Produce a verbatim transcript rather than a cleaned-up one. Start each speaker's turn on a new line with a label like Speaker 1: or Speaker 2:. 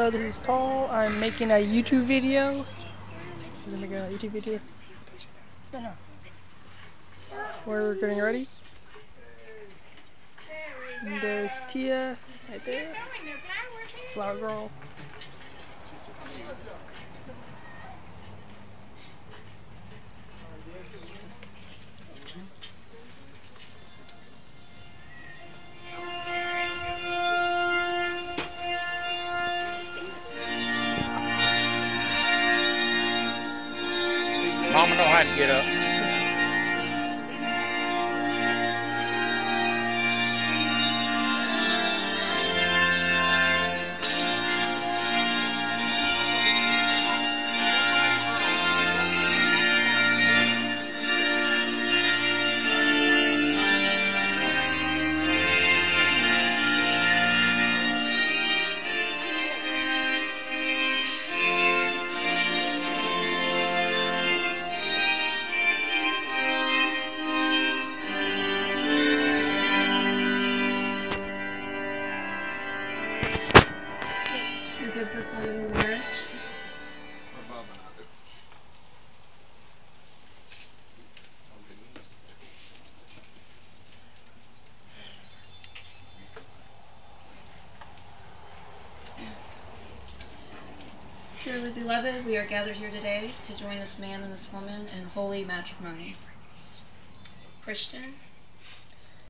Speaker 1: Hello, this is Paul. I'm making a YouTube video. I'm making a YouTube video. No, no. We're getting ready. And there's Tia right there. Flower Girl.
Speaker 2: Mama don't have to get up.
Speaker 3: You're good for playing in there. Dearly beloved, we are gathered here today to join this man and this woman in holy matrimony. Christian,